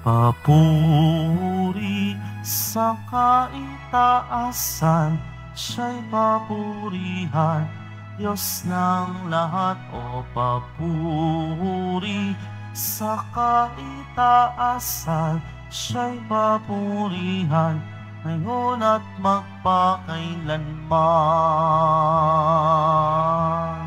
Papuri sa kaitaasan, siya'y papurihan, Diyos ng lahat. O papuri sa kaitaasan, siya'y papurihan, ngayon at magpakailanman.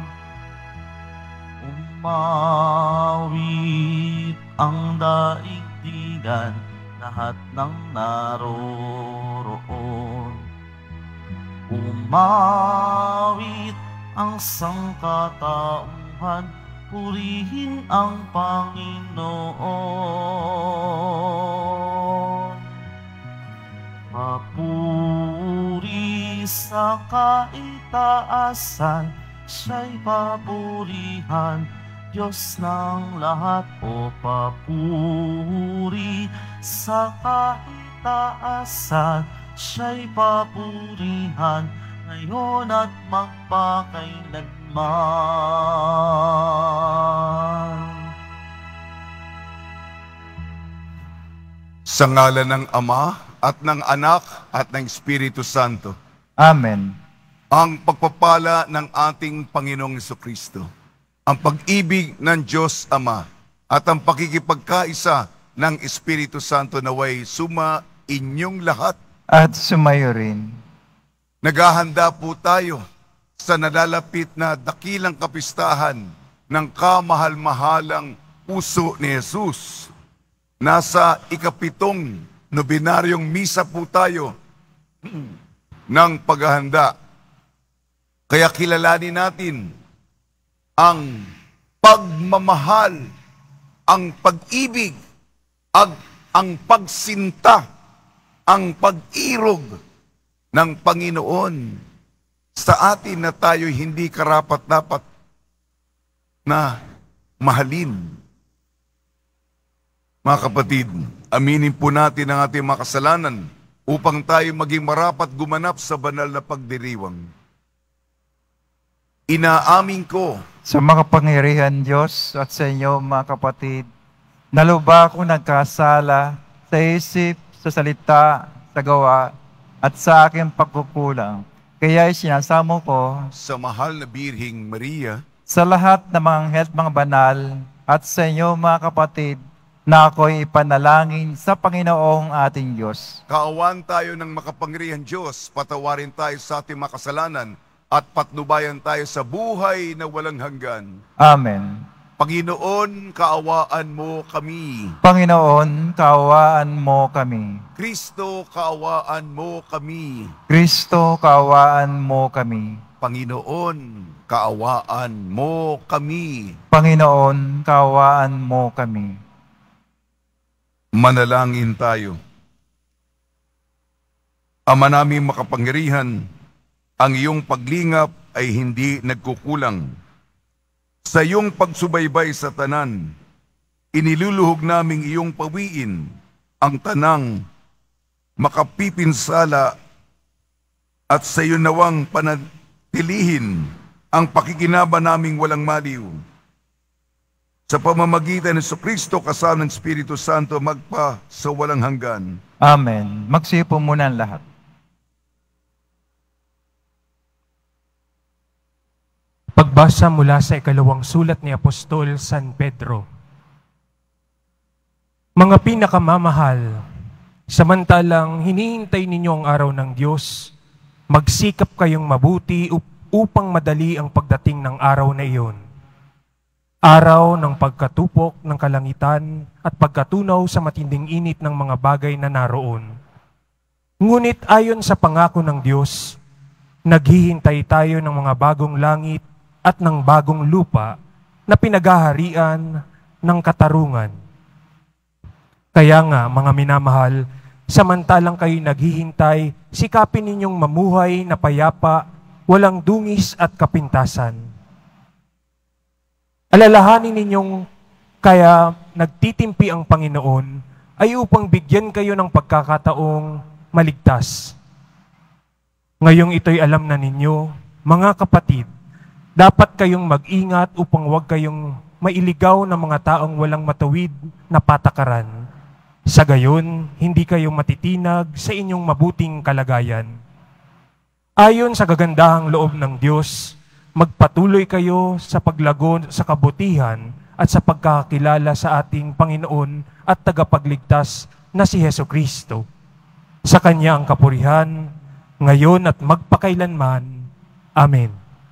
Umawit ang daigdigan, lahat ng naroroon. Umawit ang sangkatauhan, purihin ang Panginoon. Papuri sa kaitaasan, siya'y papurihan, Diyos ng lahat. O papuri sa kaitaasan, siya'y papurihan, ngayon at magpakailanman. Sa ngalan ng Ama at ng Anak at ng Espiritu Santo. Amen. Ang pagpapala ng ating Panginoong Jesucristo, ang pag-ibig ng Diyos Ama, at ang pakikipagkaisa ng Espiritu Santo naway suma inyong lahat. At sumayo rin. Naghahanda po tayo sa nalalapit na dakilang kapistahan ng kamahal-mahalang puso ni Jesus. Nasa ikapitong nobinaryong misa po tayo ng paghahanda. Kaya kilalanin natin ang pagmamahal, ang pag-ibig, ang pagsinta, ang pag-irog ng Panginoon sa atin na tayo hindi karapat-dapat na mahalin. Mga kapatid, aminin po natin ang ating mga kasalanan upang tayo maging marapat gumanap sa banal na pagdiriwang. Inaamin ko sa makapangyarihan Diyos at sa inyo mga kapatid, naluba akong nagkasala sa isip, sa salita, sa gawa, at sa aking pagkukulang. Kaya sinasamo ko sa mahal na Birhing Maria, sa lahat ng mga anghel at mga banal, at sa inyo mga kapatid, na ako'y ipanalangin sa Panginoong ating Diyos. Kaawaan tayo ng makapangyarihan Diyos, patawarin tayo sa ating mga kasalanan, at patnubayan tayo sa buhay na walang hanggan. Amen. Panginoon, kaawaan mo kami. Panginoon, kaawaan mo kami. Kristo, kaawaan mo kami. Kristo, kaawaan mo kami. Panginoon, kaawaan mo kami. Panginoon, kaawaan mo kami. Manalangin tayo. Ama naming makapangyarihan, ang iyong paglingap ay hindi nagkukulang. Sa iyong pagsubaybay sa tanan, iniluluhog naming iyong pawiin ang tanang makapipinsala at sa iyo nawang panatilihin ang pakikinaba naming walang maliw. Sa pamamagitan ni Jesucristo kasama ng Espiritu Santo magpa sa walang hanggan. Amen. Magsipo muna ang lahat. Pagbasa mula sa ikalawang sulat ni Apostol San Pedro. Mga pinakamamahal, samantalang hinihintay ninyo ang araw ng Diyos, magsikap kayong mabuti upang madali ang pagdating ng araw na iyon. Araw ng pagkatupok ng kalangitan at pagkatunaw sa matinding init ng mga bagay na naroon. Ngunit ayon sa pangako ng Diyos, naghihintay tayo ng mga bagong langit at ng bagong lupa na pinaghaharian ng katarungan. Kaya nga, mga minamahal, samantalang kayo naghihintay, sikapin ninyong mamuhay na payapa, walang dungis at kapintasan. Alalahanin ninyong kaya nagtitimpi ang Panginoon ay upang bigyan kayo ng pagkakataong maligtas. Ngayong ito'y alam na ninyo, mga kapatid, dapat kayong mag-ingat upang huwag kayong mailigaw ng mga taong walang matuwid na patakaran. Sa gayon, hindi kayo matitinag sa inyong mabuting kalagayan. Ayon sa gagandahang loob ng Diyos, magpatuloy kayo sa paglago sa kabutihan at sa pagkakilala sa ating Panginoon at tagapagligtas na si Hesukristo. Sa Kanya ang kapurihan, ngayon at magpakailanman. Amen.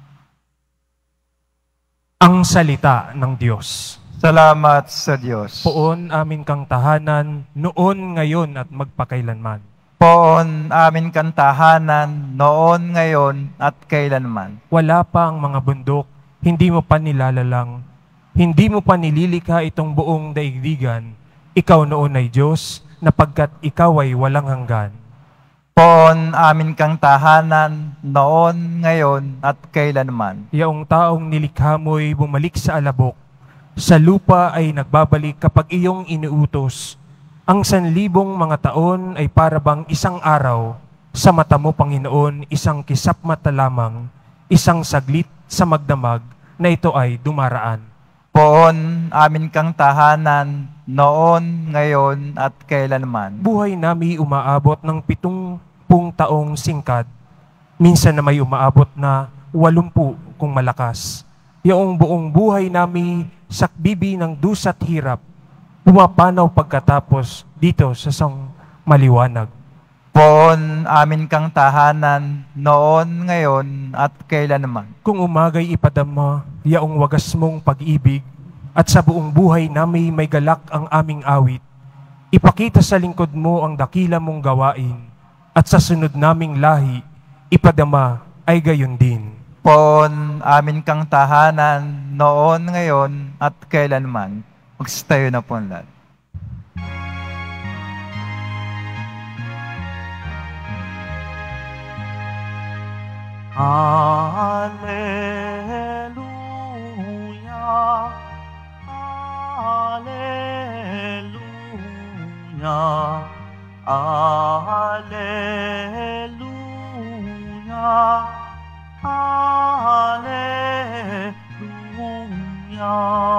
Ang salita ng Diyos. Salamat sa Diyos. Poon amin kang tahanan, noon, ngayon at magpakailanman. Poon amin kang tahanan, noon, ngayon, at kailanman. Wala pa ang mga bundok, hindi mo pa nilalalang, hindi mo pa nililikha itong buong daigdigan. Ikaw noon ay Diyos, napagkat ikaw ay walang hanggan. Poon amin kang tahanan, noon, ngayon, at kailanman. Yaong taong nilikha mo'y bumalik sa alabok, sa lupa ay nagbabalik kapag iyong iniutos. Ang 1,000 mga taon ay parabang isang araw. Sa mata mo, Panginoon, isang kisap mata lamang, isang saglit sa magdamag na ito ay dumaraan. Poon amin kang tahanan, noon, ngayon, at kailanman. Buhay nami umaabot ng 70 taong singkad. Minsan na may umaabot na 80 kung malakas. Yaong buong buhay nami sakbibi ng dusa't hirap, pumapanaw pagkatapos dito sa sang maliwanag. Poon amin kang tahanan, noon, ngayon, at kailanman. Kung umagay ipadama, yaong wagas mong pag-ibig, at sa buong buhay nami may galak ang aming awit, ipakita sa lingkod mo ang dakila mong gawain, at sa sunod naming lahi, ipadama ay gayon din. Poon amin kang tahanan, noon, ngayon, at kailanman. Magstayo na po ang lahat. Alleluia, Alleluia, Alleluia, Alleluia.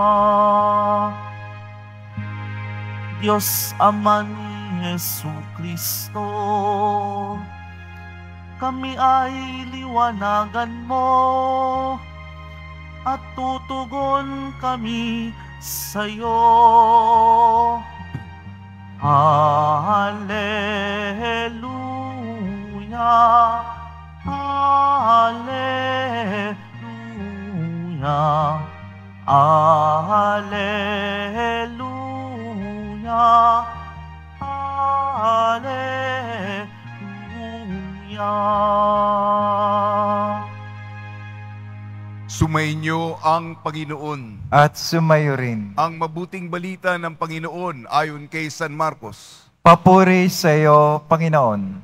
Diyos Ama ni Hesukristo, kami ay liwanagan mo at tutugon kami sa iyo. Alleluia, Alleluia, Alleluia, Alleluia. Sumainyo ang Panginoon. At sumayo rin. Ang mabuting balita ng Panginoon ayon kay San Marcos. Papuri sa iyo, Panginoon.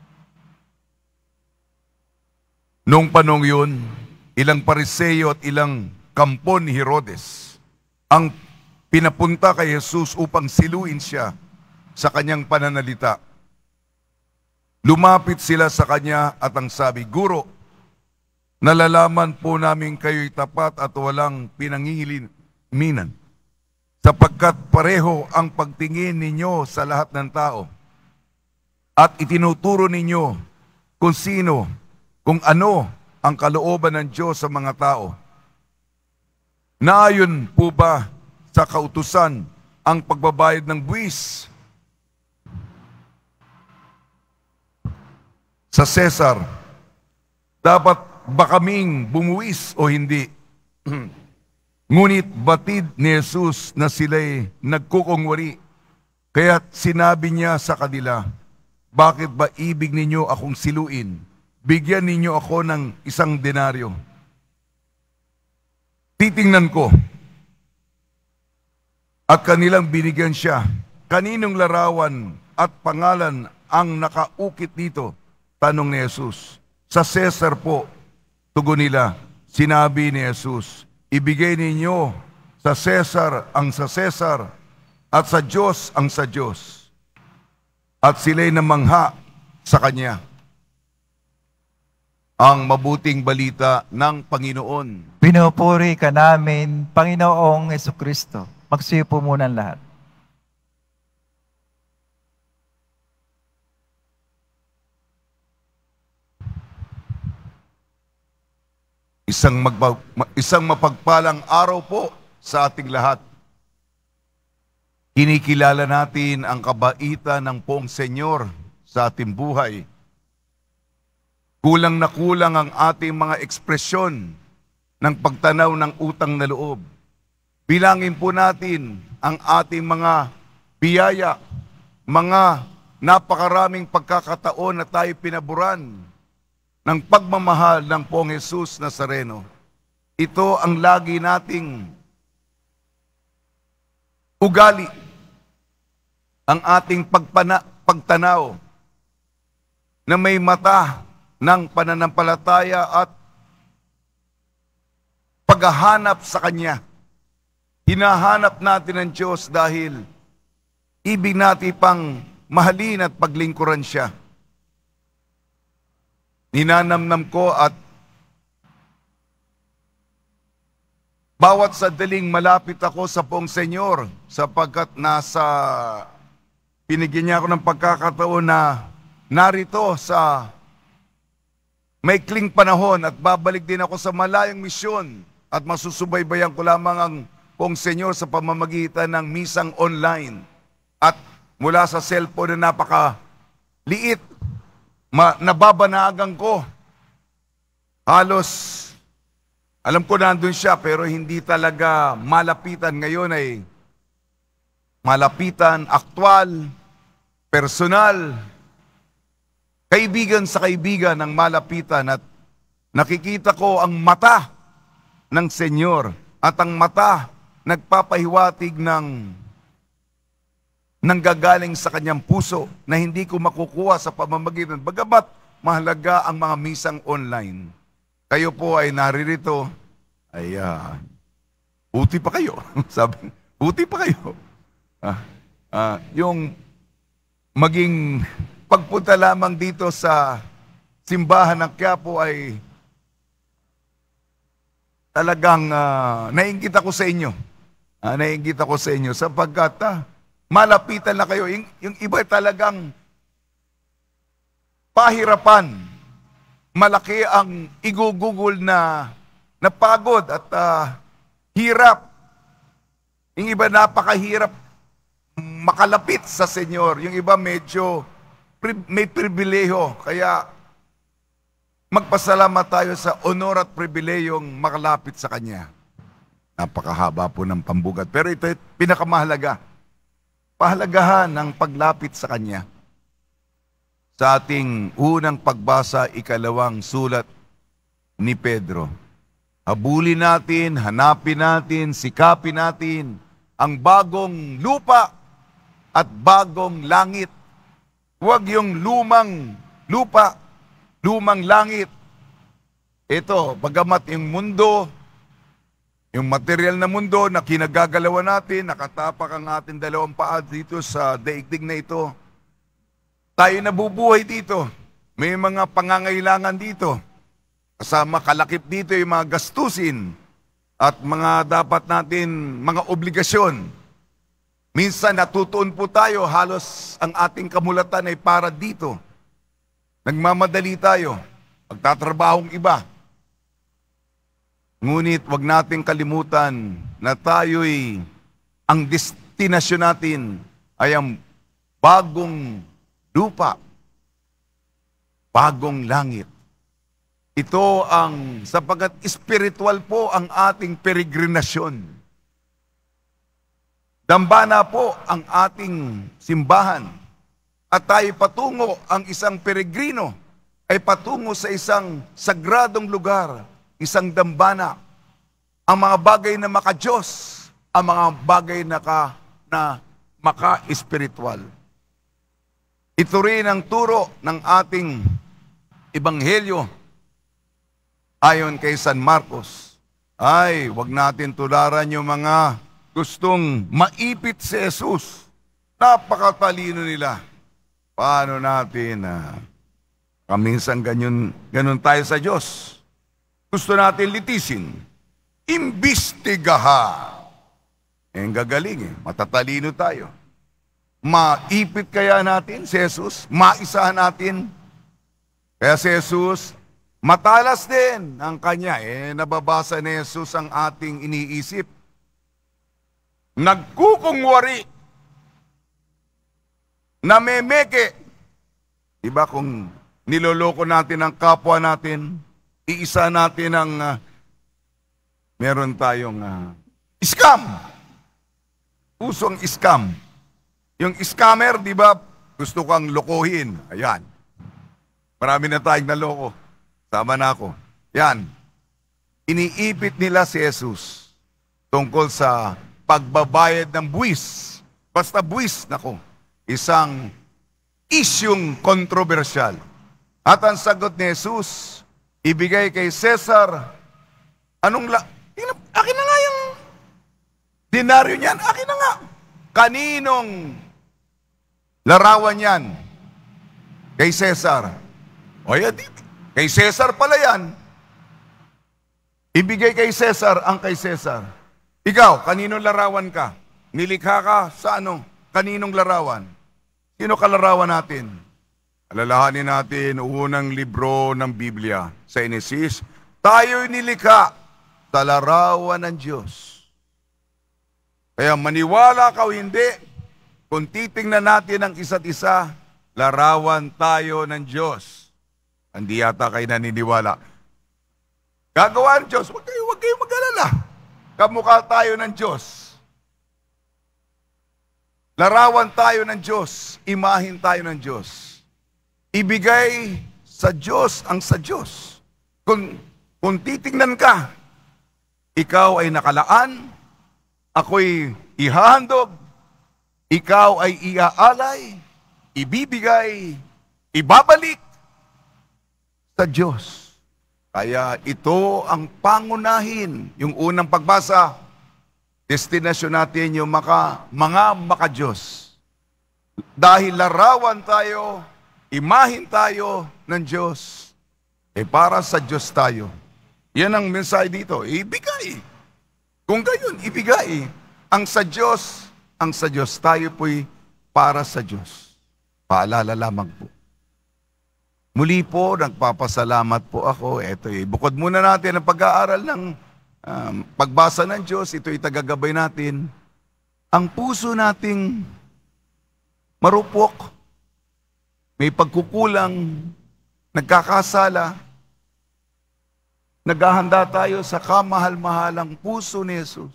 Noong panong yun, ilang Pariseo at ilang kampo ni Herodes ang pinapunta kay Jesus upang siluin siya sa kanyang pananalita. Lumapit sila sa kanya at ang sabi, "Guro, nalalaman po namin kayo'y tapat at walang pinangihilinan, sapagkat pareho ang pagtingin ninyo sa lahat ng tao, at itinuturo ninyo kung sino, kung ano ang kalooban ng Diyos sa mga tao. Naayon po ba sa kautusan ang pagbabayad ng buwis sa Cesar? Dapat ba kaming bumuwis o hindi?" Ngunit batid ni Jesus na sila'y nagkukungwari, kaya sinabi niya sa kanila, "Bakit ba ibig ninyo akong siluin? Bigyan ninyo ako ng 1 denaryo. Titingnan ko." At kanilang binigyan siya. "Kaninong larawan at pangalan ang nakaukit dito?" tanong ni Jesus. "Sa Cesar po," tugon nila. Sinabi ni Jesus, "Ibigay ninyo sa Cesar ang sa Cesar at sa Diyos ang sa Diyos." At sila'y namangha sa kanya. Ang mabuting balita ng Panginoon. Pinupuri ka namin, Panginoong Hesukristo. Magsiyo po muna ang lahat. Isang mapagpalang araw po sa ating lahat. Kinikilala natin ang kabaitan ng Poong Senyor sa ating buhay. Kulang na kulang ang ating mga ekspresyon ng pagtanaw ng utang na loob. Bilangin po natin ang ating mga biyaya, mga napakaraming pagkakataon na tayo pinaburan ng pagmamahal ng Poong Jesus Nazareno. Ito ang lagi nating ugali, ang ating pagtanaw na may mata ng pananampalataya at paghahanap sa Kanya. Hinahanap natin ang Diyos dahil ibig natin pang mahalin at paglingkuran Siya. Ninanamnam ko at bawat sandaling malapit ako sa Poong Senyor sapagkat pinigyan niya ako ng pagkakataon na narito sa maikling panahon at babalik din ako sa malayang misyon at masusubaybayan ko lamang ang Poong Senyor sa pamamagitan ng misang online at mula sa cellphone na napakaliit, nababanagan ko. Halos, alam ko nandun siya pero hindi talaga malapitan. Ngayon ay malapitan, aktwal, personal, kaibigan sa kaibigan ng malapitan at nakikita ko ang mata ng Senyor at ang mata nagpapahiwatig ng nanggagaling sa kanyang puso na hindi ko makukuha sa pamamagitan. Bagamat mahalaga ang mga misang online. Kayo po ay naririto, ay buti pa kayo. Sabi, buti pa kayo. Yung maging pagpunta lamang dito sa simbahan ng Quiapo ay talagang naiinggit ako sa inyo. Naiinggit ako sa inyo sapagkat malapitan na kayo. Yung iba talagang pahirapan. Malaki ang igugugol na pagod at hirap. Yung iba napakahirap makalapit sa Senyor. Yung iba medyo may pribileho. Kaya magpasalamat tayo sa honor at pribilehong makalapit sa Kanya. Napakahaba po ng pambugat. Pero ito pinakamahalaga. Pahalagahan ng paglapit sa Kanya. Sa ating unang pagbasa, ikalawang sulat ni Pedro. Habulin natin, hanapin natin, sikapin natin ang bagong lupa at bagong langit. Huwag yung lumang lupa, lumang langit. Ito, bagamat yung mundo, yung material na mundo na kinagagalawan natin, nakatapak ang ating dalawang paa dito sa daigdig na ito. Tayo nabubuhay dito. May mga pangangailangan dito. Kasama kalakip dito yung mga gastusin at mga dapat natin, mga obligasyon. Minsan natutuon po tayo, halos ang ating kamulatan ay para dito. Nagmamadali tayo, magtatrabahong iba. Ngunit wag nating kalimutan na tayo'y, ang destinasyon natin ay ang bagong lupa, bagong langit. Ito ang, sapagkat spiritual po ang ating peregrinasyon. Dambana po ang ating simbahan. At tayo patungo, ang isang peregrino ay patungo sa isang sagradong lugar, isang dambana. Ang mga bagay na maka-Diyos, ang mga bagay na maka-spiritual. Ito rin ang turo ng ating ebanghelyo ayon kay San Marcos. Ay, wag natin tularan yung mga gustong maipit si Jesus. Napakatalino nila. Paano natin kaminsan ganun tayo sa Diyos. Gusto natin litisin. Imbestigaha. Gagaling matatalino tayo. Maipit kaya natin si Jesus? Maisahan natin? Kaya si Jesus, Matalas din ang kanya. Nababasa ni Jesus ang ating iniisip. Nagkukungwari. Namemeke. Diba kung niloloko natin ang kapwa natin, iisa natin ang meron tayong scam. Usong scam. Yung scammer, di ba, gusto kang lokohin. Ayan. Marami na tayong naloko. Tama na ako. Yan. Iniipit nila si Jesus tungkol sa pagbabayad ng buwis. Basta buwis, nako. Isang isyung kontrobersyal. At ang sagot ni Jesus, ibigay kay Cesar, akin na nga yung denaryo niyan, akin na nga. Kaninong larawan yan? Kay Cesar. O yan, kay Cesar pala yan. Ibigay kay Cesar ang kay Cesar. Ikaw, kaninong larawan ka? Nilikha ka sa ano? Kaninong larawan? Sino kalarawan natin? Alalahanin natin unang libro ng Biblia sa Genesis. Tayo'y nilikha sa larawan ng Diyos. Kaya maniwala ka o hindi, kung titingnan natin ang isa't isa, larawan tayo ng Diyos. Hindi yata kayo naniniwala. Gagawa ng Diyos, huwag kayo mag-alala. Kamukha tayo ng Diyos. Larawan tayo ng Diyos, imahin tayo ng Diyos. Ibigay sa Diyos ang sa Diyos. Kung titingnan ka, ikaw ay nakalaan, ako'y ihahandog, ikaw ay iaalay, ibibigay, ibabalik sa Diyos. Kaya ito ang pangunahin, yung unang pagbasa, destinasyon natin yung mga maka-Diyos. Dahil larawan tayo, imahin tayo ng Diyos, para sa Diyos tayo. Yan ang mensahe dito, ibigay. Kung gayon, ibigay. Ang sa Diyos tayo po'y para sa Diyos. Paalala lamang po. Muli po, nagpapasalamat po ako. Bukod muna natin ang pag-aaral ng pagbasa ng Diyos, ito'y tagagabay natin. Ang puso nating marupok, may pagkukulang, nagkakasala, naghahanda tayo sa kamahal-mahalang puso ni Jesus.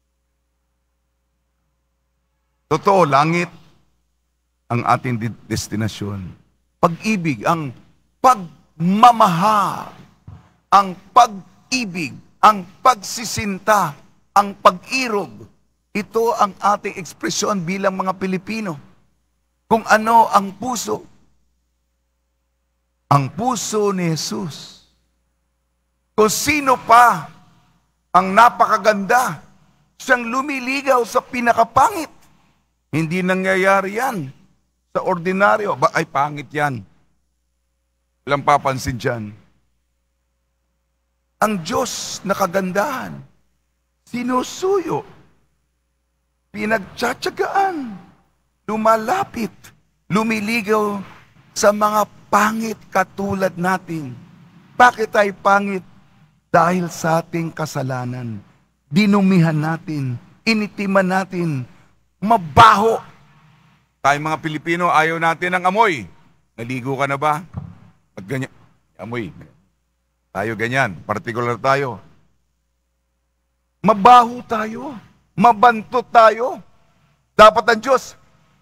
Totoo, langit ang ating destinasyon. Pag-ibig, ang pagmamahal, ang pag-ibig, ang pagsisinta, ang pag-irog, ito ang ating ekspresyon bilang mga Pilipino. Kung ano ang puso. Ang puso ni Jesus. Kung sino pa ang napakaganda, siyang lumiligaw sa pinakapangit. Hindi nangyayari yan sa ordinaryo. Ay, pangit yan. Walang papansin dyan. Ang Diyos na kagandahan, sinusuyo, pinagtsatsagaan, lumalapit, lumiligaw sa mga pangit katulad natin. Bakit tayo pangit? Dahil sa ating kasalanan. Dinumihan natin, initiman natin, mabaho. Tayong mga Pilipino, ayaw natin ng amoy. Naligo ka na ba? Pag ganyan, amoy. Tayo ganyan, particular tayo. Mabaho tayo, mabantot tayo. Dapat ang Diyos,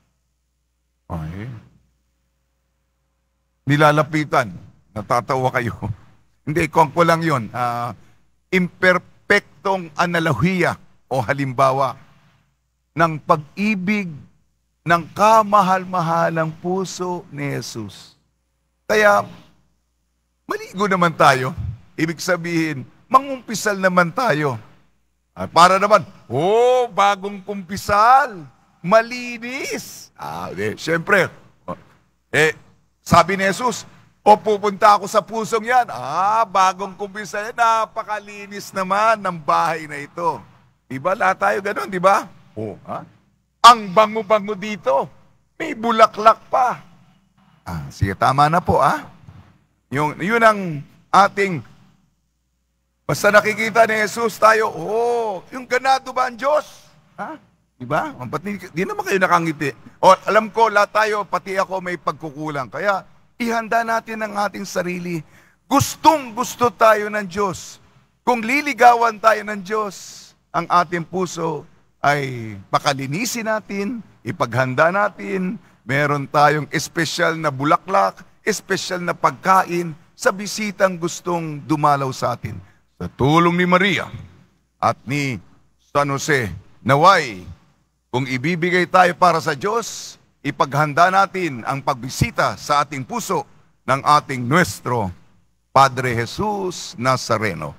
nilalapitan, natatawa kayo. Hindi, kung ko lang yun. Imperpektong analohiya o halimbawa ng pag-ibig ng kamahal-mahalang puso ni Jesus. Kaya, maligo naman tayo. Ibig sabihin, mangumpisal naman tayo. Para naman, bagong kumpisal. Malinis. Siyempre, sabi ni Jesus, pupunta ako sa pusong yan. Bagong kumpisal yan. Napakalinis naman ng bahay na ito. Diba? Lahat tayo ganun, diba? Ang bango-bango dito. May bulaklak pa. Sige, tama na po, Yun ang ating, basta nakikita ni Jesus tayo, yung ganado ba ang Diyos? Ha? Diba? Ba't di naman kayo nakangiti? O, alam ko, lahat tayo, pati ako may pagkukulang. Kaya, ihanda natin ang ating sarili. Gustong gusto tayo ng Diyos. Kung liligawan tayo ng Diyos, ang ating puso ay pakalinisin natin, ipaghanda natin, meron tayong espesyal na bulaklak, espesyal na pagkain sa bisitang gustong dumalaw sa atin. Sa tulong ni Maria at ni San Jose, naway, kung ibibigay tayo para sa Diyos, ipaghanda natin ang pagbisita sa ating puso ng ating Nuestro Padre Jesus Nazareno.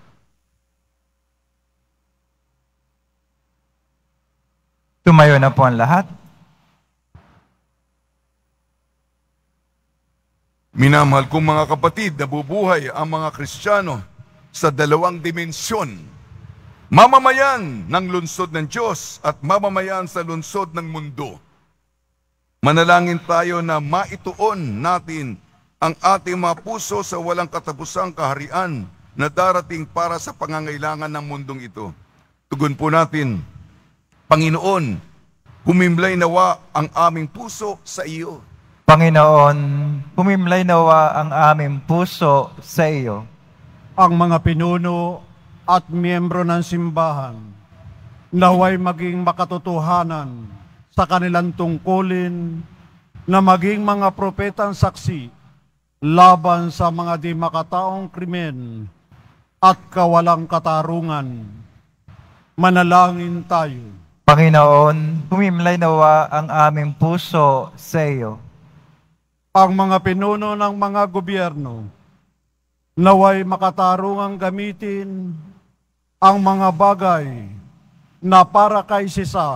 Tumayo na po ang lahat. Minamahal kong mga kapatid, nabubuhay ang mga Kristiyano sa dalawang dimensyon. Mamamayan ng lungsod ng Diyos at mamamayan sa lungsod ng mundo. Manalangin tayo na maituon natin ang ating mga puso sa walang katapusang kaharian na darating para sa pangangailangan ng mundong ito. Tugon po natin, Panginoon, humimlay nawa ang aming puso sa iyo. Panginoon, humimlay nawa ang aming puso sa iyo. Ang mga pinuno at miyembro ng simbahan, naway maging makatotohanan sa kanilang tungkulin na maging mga propetang saksi laban sa mga di makataong krimen at kawalang katarungan. Manalangin tayo. Panginoon, humimlay nawa ang aming puso sa iyo. Ang mga pinuno ng mga gobyerno, naway makatarungang gamitin ang mga bagay na para kay Cesar.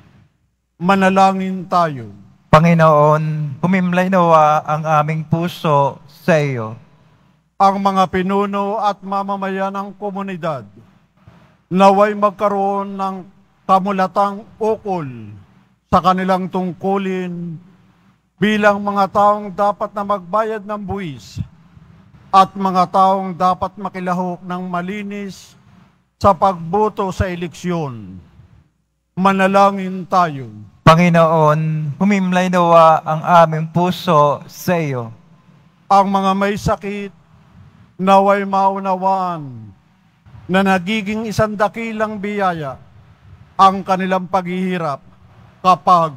Manalangin tayo. Panginoon, humimlay nawa ang aming puso sa iyo. Ang mga pinuno at mamamayan ng komunidad, naway magkaroon ng kamulatang ukol sa kanilang tungkulin bilang mga taong dapat na magbayad ng buwis at mga taong dapat makilahok ng malinis sa pagboto sa eleksyon. Manalangin tayo. Panginoon, humimlay nawa ang aming puso sa iyo. Ang mga may sakit, naway maunawaan na nagiging isang dakilang biyaya ang kanilang paghihirap kapag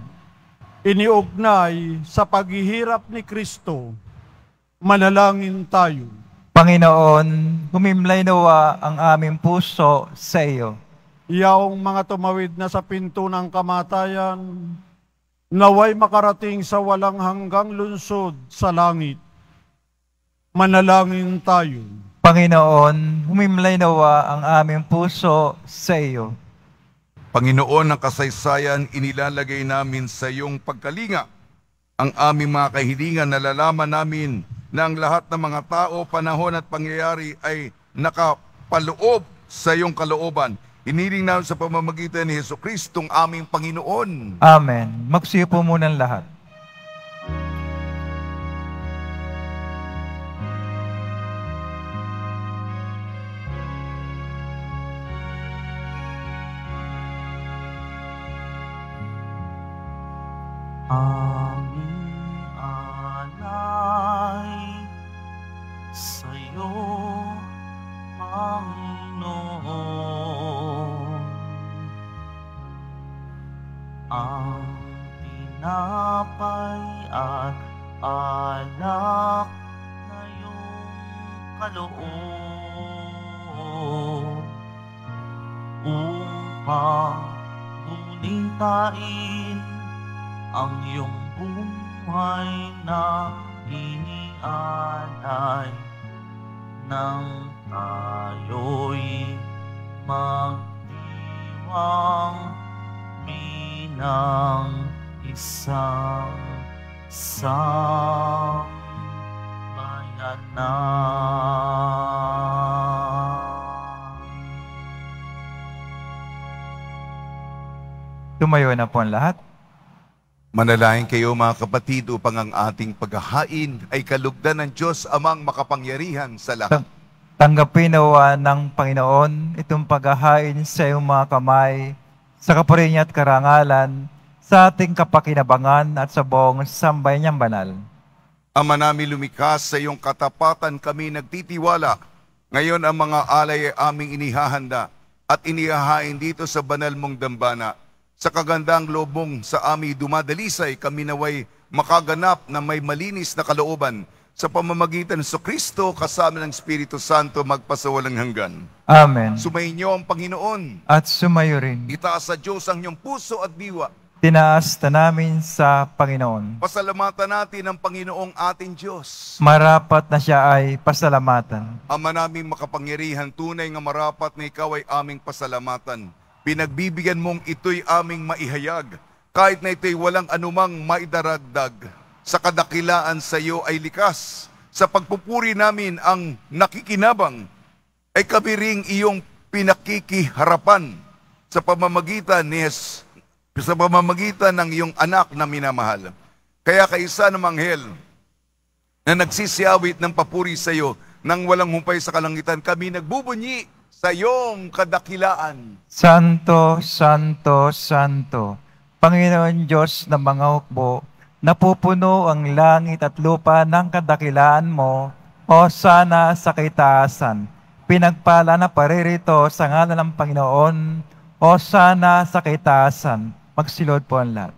iniugnay sa paghihirap ni Kristo. Manalangin tayo. Panginoon, humimlay nawa ang aming puso sa iyo. Yaong mga tumawid na sa pinto ng kamatayan, naway makarating sa walang hanggang lungsod sa langit. Manalangin tayo. Panginoon, humimlay nawa ang aming puso sa iyo. Panginoon, ang kasaysayan inilalagay namin sa iyong pagkalinga. Ang aming mga kahilingan, nalalaman namin na ang lahat ng mga tao, panahon at pangyayari ay nakapaloob sa iyong kalooban. Hiniling namin sa pamamagitan ni Jesucristong aming Panginoon. Amen. Magsiyo po muna ang lahat. Aming alay sa'yo, Panginoon. Ang tinapay at alak na iyong kaloob upang gulitain ang iyong buhay na inialay nang tayo'y magdiwang bilang isang sambayanan. Tumayo na po ang lahat. Manalangin kayo mga kapatid upang ang ating paghahain ay kalugdan ng Diyos amang makapangyarihan sa lahat. Tanggapin nawa ng Panginoon itong paghahain sa iyong mga kamay, sa kapurihan at karangalan, sa ating kapakinabangan at sa buong sambayan niyang banal. Ama namin lumikas, sa iyong katapatan kami nagtitiwala. Ngayon ang mga alay ay aming inihahanda at inihahain dito sa banal mong dambana. Sa kagandang loob sa aming dumadalisay, kami naway makaganap na may malinis na kalooban sa pamamagitan sa Kristo kasama ng Espiritu Santo magpasawalang hanggan. Amen. Sumainyo ang Panginoon. At sumayo rin. Itaas sa Diyos ang inyong puso at diwa. Tinaas na namin sa Panginoon. Pasalamatan natin ang Panginoong ating Diyos. Marapat na siya ay pasalamatan. Ama naming makapangyarihan, tunay nga marapat na ikaw ay aming pasalamatan. Pinagbibigyan mong ito'y aming maihayag, kahit na ito'y walang anumang maidaragdag. Sa kadakilaan sa iyo ay likas. Sa pagpupuri namin ang nakikinabang, ay kami ring iyong pinakikiharapan sa pamamagitan ng iyong anak na minamahal. Kaya kaisa ng anghel na nagsisiyawit ng papuri sa iyo nang walang humpay sa kalangitan, kami nagbubunyi sa iyong kadakilaan. Santo, Santo, Santo, Panginoon Diyos ng mga hukbo, napupuno ang langit at lupa ng kadakilaan mo, o sana sa kaitaasan. Pinagpala na paririto sa ngalan ng Panginoon, o sana sa kaitaasan. Magsilod po ang lahat.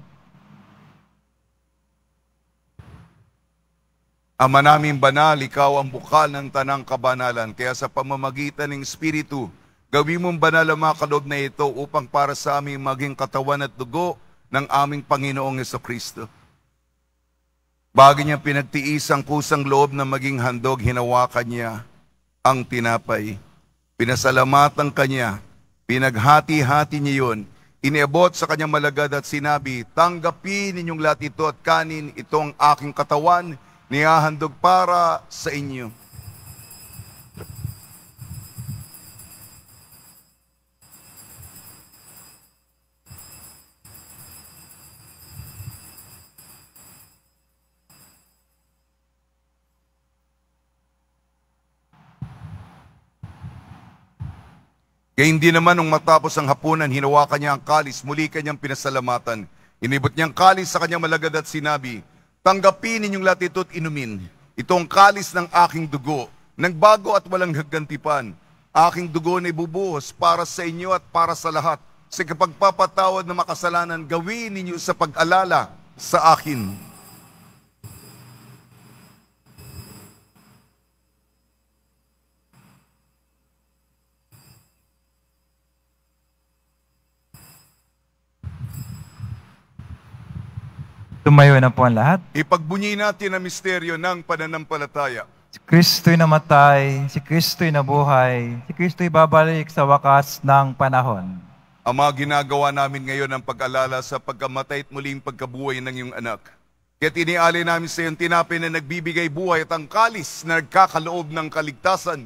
Ama naming banal, ikaw ang bukal ng tanang kabanalan. Kaya sa pamamagitan ng Espiritu, gawin mong banal ang mga kaloob na ito upang para sa aming maging katawan at dugo ng aming Panginoong Jesucristo. Bago niya pinagtiis ang kusang loob na maging handog, hinawakan niya ang tinapay. Pinasalamatan kanya, pinaghati-hati niya yun, iniabot sa kanyang malagad at sinabi, tanggapin ninyong lahat ito at kanin, itong aking katawan, nihahandog para sa inyo. Gayun din naman nung matapos ang hapunan, hinawakan niya ang kalis, muli kanyang pinasalamatan. Inibot niyang kalis sa kanyang malagad at sinabi, tanggapin ninyong lahat ito at inumin. Ito ang kalis ng aking dugo, ng bago at walang haggantipan. Aking dugo na ibubuhos para sa inyo at para sa lahat. Sa kapagpapatawad ng makasalanan, gawin ninyo sa pag-alala sa akin. Tumayo na po ang lahat. Ipagbunyi natin ang misteryo ng pananampalataya. Si Kristo'y namatay, si Kristo'y nabuhay, si Kristo'y babalik sa wakas ng panahon. Ama, ginagawa namin ngayon ang pag-alala sa pagkamatay at muling pagkabuhay ng iyong anak. Kaya tinialay namin sa iyong tinapay na nagbibigay buhay at ang kalis na nagkakaloob ng kaligtasan.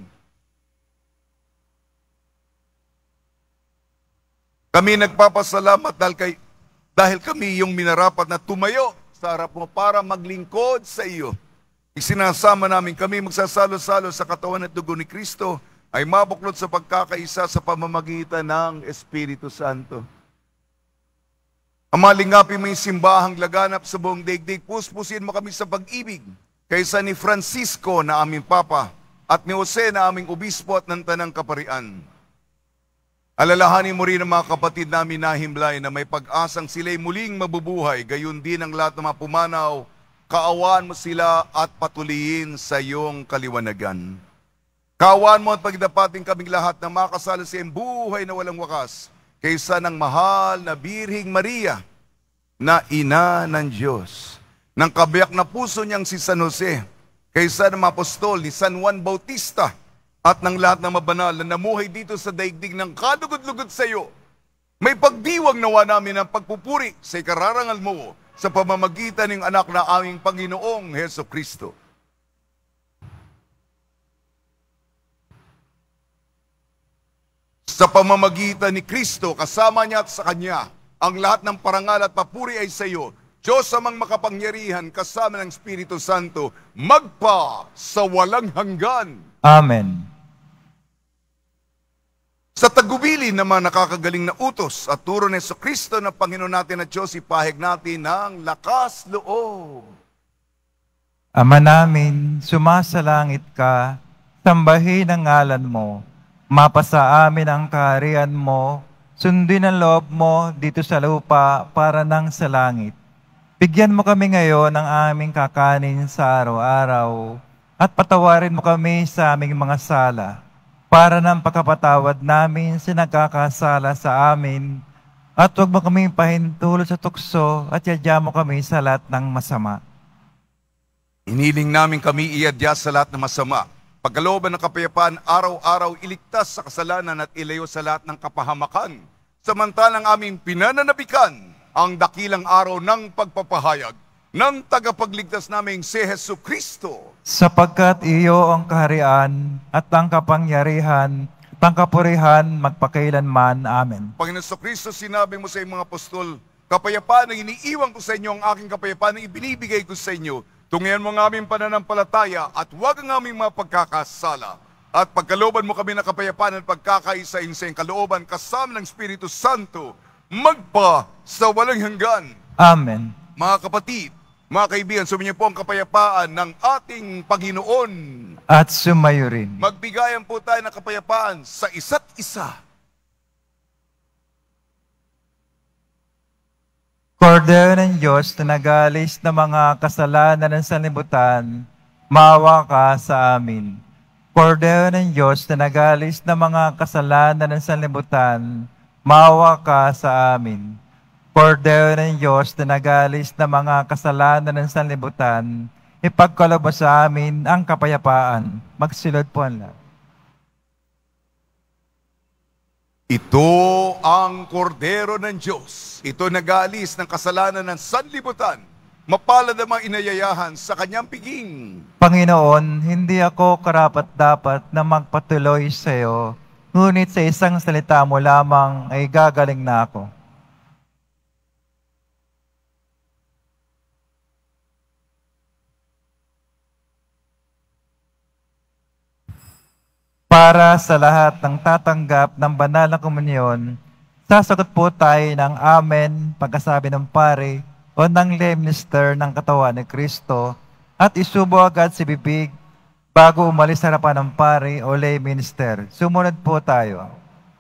Kami nagpapasalamat dahil kami yung minarapat na tumayo sa harap mo para maglingkod sa iyo. Isinasama namin kami magsasalo-salo sa katawan at dugo ni Kristo ay mabuklod sa pagkakaisa sa pamamagitan ng Espiritu Santo. Amalingapin mo yung simbahang laganap sa buong daigdig. Puspusin mo kami sa pag-ibig kaysa ni Francisco na aming Papa at ni Jose na aming Obispo at ng Tanang Kaparian. Alalahanin mo rin ang mga kapatid namin na himlay na may pag-asang sila'y muling mabubuhay, gayon din ang lahat ng mga pumanaw, kaawaan mo sila at patuloyin sa iyong kaliwanagan. Kaawaan mo at pagdapating kaming lahat na makasala sa iyong buhay na walang wakas, kaysa ng mahal na Birhing Maria, na ina ng Diyos, ng kabiyak na puso niyang si San Jose, kaysa ng apostol ni San Juan Bautista, at ng lahat ng mabanal na namuhay dito sa daigdig ng kalugod-lugod sa iyo. May pagdiwang nawa namin ang pagpupuri sa ikararangal mo sa pamamagitan ng anak na aming Panginoong Jesucristo. Sa pamamagitan ni Kristo, kasama niya at sa Kanya, ang lahat ng parangal at papuri ay sa iyo, Diyos amang makapangyarihan kasama ng Espiritu Santo, magpa sa walang hanggan. Amen. Sa tagubili ng mga nakakagaling na utos at turo ni Jesucristo na Panginoon natin at Diyos, ipahig natin ng lakas loob. Ama namin, sumasalangit ka, sambahin ang ngalan mo, mapasa amin ang kaharian mo, sundin ang loob mo dito sa lupa para nang sa langit. Bigyan mo kami ngayon ng aming kakanin sa araw-araw at patawarin mo kami sa aming mga sala para ng pagkapatawad namin sa nagkakasala sa amin at huwag mo kami pahintulot sa tukso at yadya mo kami sa lahat ng masama. Iniling namin kami iadya sa lahat ng masama. Pagkalooban ng kapayapaan, araw-araw iligtas sa kasalanan at ilayo sa lahat ng kapahamakan. Samantalang aming pinananabikan ang dakilang araw ng pagpapahayag ng tagapagligtas naming si Jesucristo. Sapagkat iyo ang kaharian at ang kapangyarihan at ang kapurihan magpakailanman. Amen. Panginoon Jesucristo, sinabi mo sa iyong mga apostol, kapayapaan ang iniiwan ko sa inyo, ang aking kapayapaan ang ibinibigay ko sa inyo. Tungian mo ang aming pananampalataya at huwag ang aming mga pagkakasala. At pagkalooban mo kami ng kapayapaan at pagkakaisa-in sa iyong kalooban kasama ng Espiritu Santo, magpa sa walang hanggan. Amen. Mga kapatid, mga kaibigan, sumainyo po ang kapayapaan ng ating Panginoon. At sumayo rin. Magbigayan po tayo ng kapayapaan sa isa't isa. Kordero ng Diyos na nagalis ng mga kasalanan ng sanlibutan, maawa ka sa amin. Kordero ng Diyos na nagalis ng mga kasalanan ng sanlibutan, maawa ka sa amin. Kordero ng Diyos na nagalis ng mga kasalanan ng sanlibutan, ipagkaloob mo sa amin ang kapayapaan. Magsilod po ang lahat. Ito ang kordero ng Diyos. Ito nag-aalis ng kasalanan ng sanlibutan. Mapalad ang mga inayayahan sa kanyang piging. Panginoon, hindi ako karapat-dapat na magpatuloy sa iyo, ngunit sa isang salita mo lamang ay gagaling na ako. Para sa lahat ng tatanggap ng banal na komunyon, sasagot po tayo ng Amen pagkasabi ng pare o ng lay minister ng katawan ni Kristo at isubo agad si bibig bago umalis sa harapan ng pare o lay minister. Sumunod po tayo.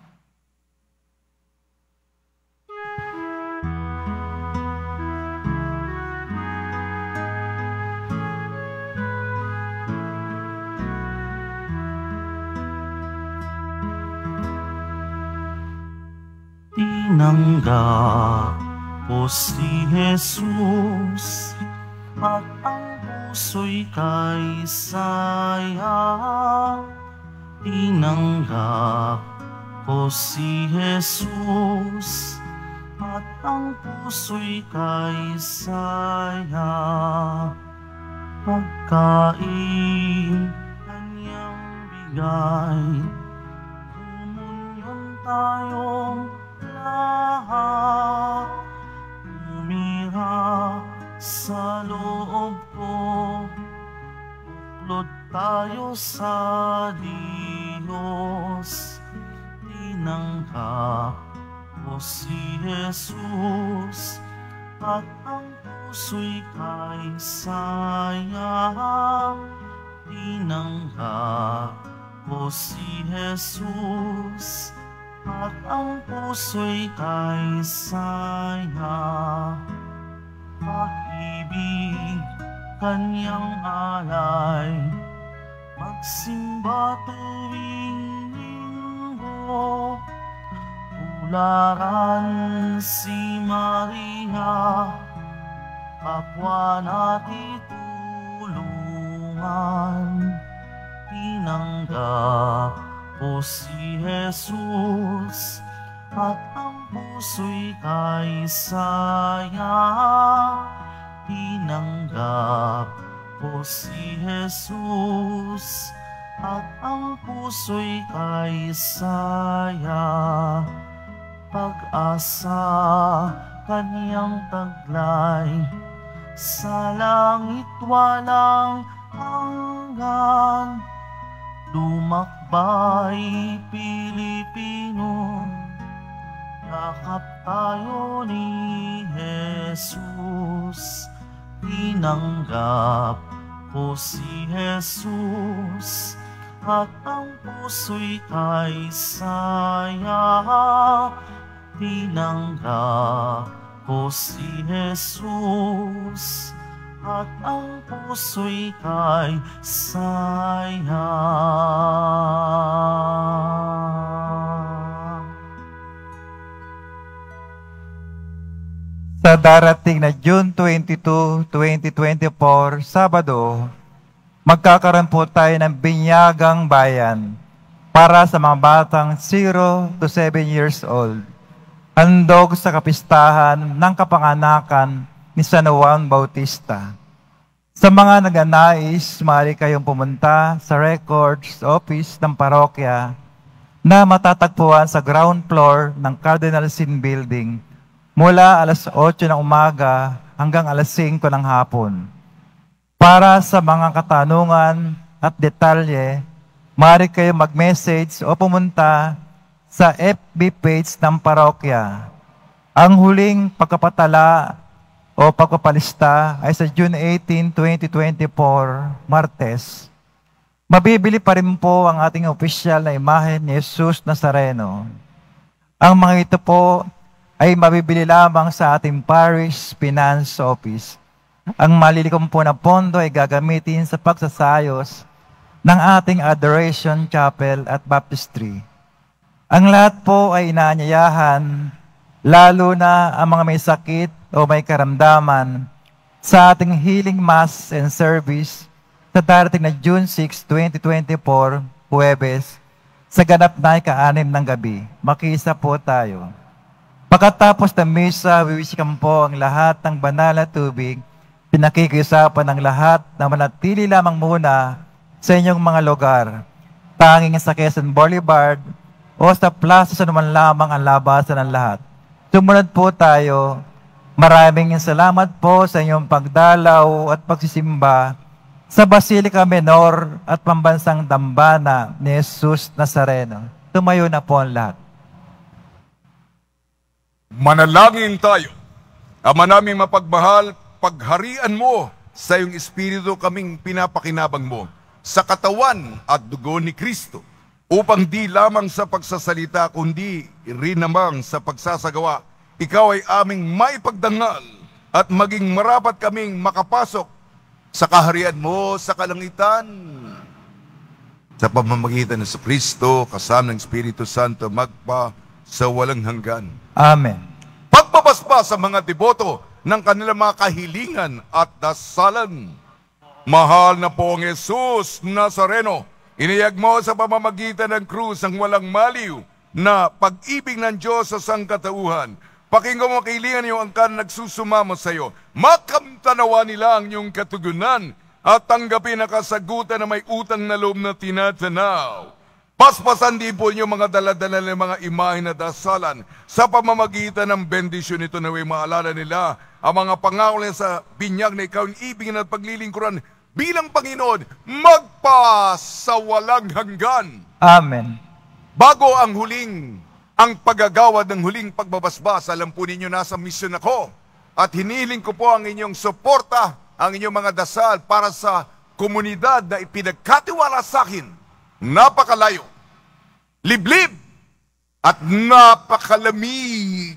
Tinanggap ko si Jesus at ang puso'y kay saya. Tinanggap ko si Jesus at ang puso'y kay saya. Pagkain kanyang bigay, kumunyon tayong lahat, umira sa loob ko, buklod tayo sa Diyos. Tinanggap ko si Jesus at ang puso'y kay saya. Tinanggap ko si Jesus at ang puso'y kay saya. Pag-ibig kanyang alay, magsimba tuwing linggo. Tularan si Maria, kapwa natin tulungan. Tinanggap ko si Jesus at ang puso'y kay saya. Tinanggap ko si Jesus at ang puso'y kay saya. Pag-asa kanyang taglay, sa langit walang hanggan. lumakbay Pilipino, yakap tayo ni Jesus, tinanggap ko si Jesus, at ang puso'y kay saya, tinanggap ko si Jesus, at ang puso'y kay saya. Sa darating na June 22, 2024, Sabado, magkakaroon po tayo ng binyagang bayan para sa mga batang 0 to 7 years old. Handog sa kapistahan ng kapanganakan ni San Juan Bautista. Sa mga nagnanais, maaari kayong pumunta sa records office ng parokya na matatagpuan sa ground floor ng Cardinal Sin Building mula alas 8 ng umaga hanggang alas 5 ng hapon. Para sa mga katanungan at detalye, maaari kayong mag-message o pumunta sa FB page ng parokya. Ang huling pagkapatala o pagpapalista ay sa June 18, 2024, Martes. Mabibili pa rin po ang ating opisyal na imahe ni Jesus Nazareno. Ang mga ito po ay mabibili lamang sa ating Parish Finance Office. Ang malilikom po na pondo ay gagamitin sa pagsasayos ng ating Adoration Chapel at Baptistry. Ang lahat po ay inaanyayahan, lalo na ang mga may sakit o may karamdaman, sa ating healing mass and service sa darating na June 6, 2024, Huwebes, sa ganap na ika-6 ng gabi. Makiisa po tayo. Pagkatapos ng misa, wiwisikan po ang lahat ng banal na tubig. Pinakikiusapan ng lahat na manatili lamang muna sa inyong mga lugar. Tanging sa Quezon Boulevard o sa plaza sa naman lamang ang labasan ng lahat. Sumunod po tayo. Maraming salamat po sa inyong pagdalaw at pagsisimba sa Basilica Menor at Pambansang Dambana ni Jesus Nazareno. Tumayo na po ang lahat. Manalangin tayo. Ama naming mapagmahal, pagharian mo sa iyong Espiritu kaming pinapakinabang mo sa katawan at dugo ni Kristo, upang di lamang sa pagsasalita kundi rin namang sa pagsasagawa, ikaw ay aming maipagdangal at maging marapat kaming makapasok sa kaharian mo sa kalangitan. Sa pamamagitan ng Kristo, kasama ng Espiritu Santo, magpa sa walang hanggan. Amen. Pagpapaspa sa mga deboto ng kanilang mga kahilingan at dasalan. Mahal na pong Jesus Nazareno, iniyag mo sa pamamagitan ng krus ang walang maliw na pag-ibig ng Diyos sa sangkatauhan. Pakinggan mo kahilingan niyo ang nagsusumamo sa iyo. Makamtanawa nila ang iyong katugunan at tanggapin na kasagutan na may utang na loob na tinatanaw. Paspasan din po niyo mga daladala ng mga imahe na dasalan sa pamamagitan ng bendisyon nito na may maalala nila ang mga pangako nila sa binyag na ikaw ang ibigin at paglilingkuran bilang Panginoon sa walang hanggan. Amen. Bago ang paggagawad ng huling pagbabasbas, alam po ninyo nasa misyon ako at hinihiling ko po ang inyong suporta, ang inyong mga dasal para sa komunidad na ipinagkatiwala sa akin. Napakalayo, liblib, at napakalamig.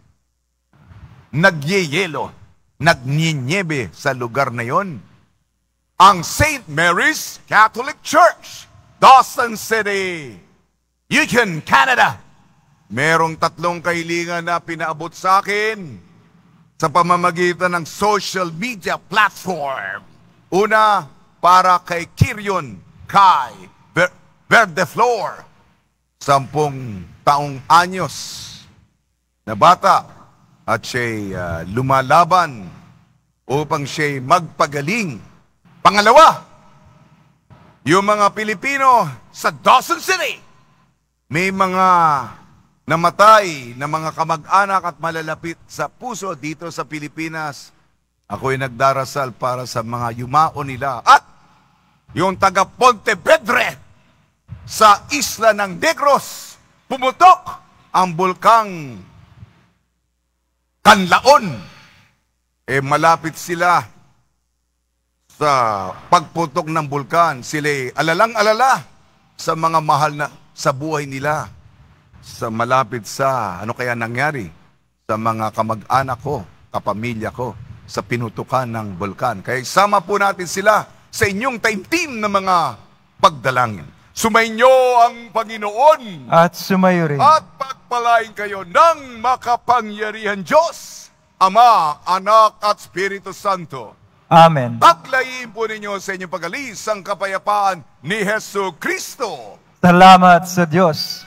Nagyeyelo, nagninyebe sa lugar na yon. Ang St. Mary's Catholic Church, Dawson City, Yukon, Canada. Merong 3 kahilingan na pinaabot sa akin sa pamamagitan ng social media platform. Una, para kay Kirion Kai Verdeflor, 10 taong anyos na bata, at siya'y lumalaban upang siya'y magpagaling. Pangalawa, yung mga Pilipino sa Dawson City, may mga namatay na mga kamag-anak at malalapit sa puso dito sa Pilipinas. Ako'y nagdarasal para sa mga yumao nila. At yung taga Pontevedra, sa isla ng Negros, pumutok ang bulkang Kanlaon. Malapit sila sa pagputok ng bulkan. Sila alalang-alala sa mga mahal na sa buhay nila. Sa malapit sa ano kaya nangyari sa mga kamag-anak ko, kapamilya ko, sa pinutukan ng bulkan. Kaya sama po natin sila sa inyong taimtim na mga pagdalangin. Sumainyo ang Panginoon At sumayo rin. at pagpalain kayo ng makapangyarihan Diyos, Ama, Anak at Espiritu Santo. Amen. Paglayin po ninyo sa inyong pag-alis ang kapayapaan ni Hesu Kristo. Salamat sa Diyos.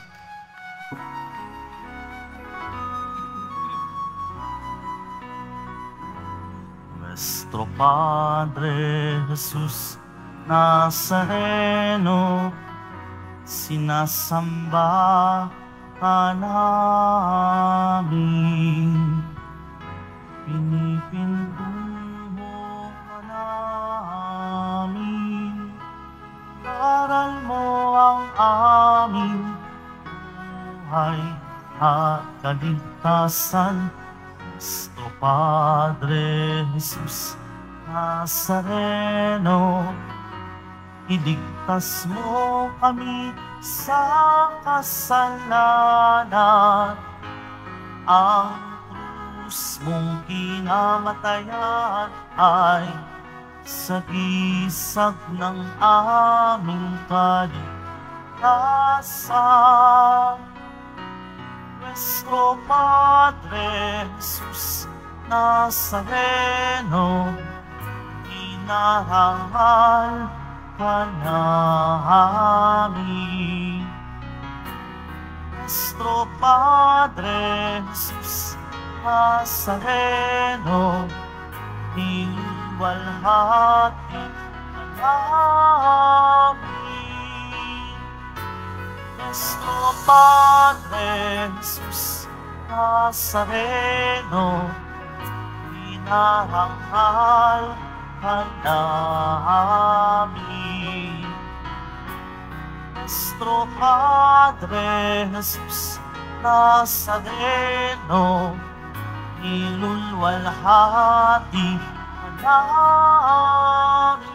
Nuestro Padre Jesús Nazareno, sinasamba ka namin, pinipintuho ka namin, aral mo ang aming buhay at kaligtasan. Nuestro Padre Jesús Nazareno, iligtas mo kami sa kasalanan. Ang krus mong kinamatayan ay sagisag ng aming kaligtasan. Nuestro Padre Jesús Nazareno, inarangal ka namin. Nuestro Padre Jesús Nazareno, niluwalhati ka namin. Nuestro Padre Jesús Nazareno, inarangal ka namin. Nuestro Padre Jesús Nazareno, nilulwalhati ka namin.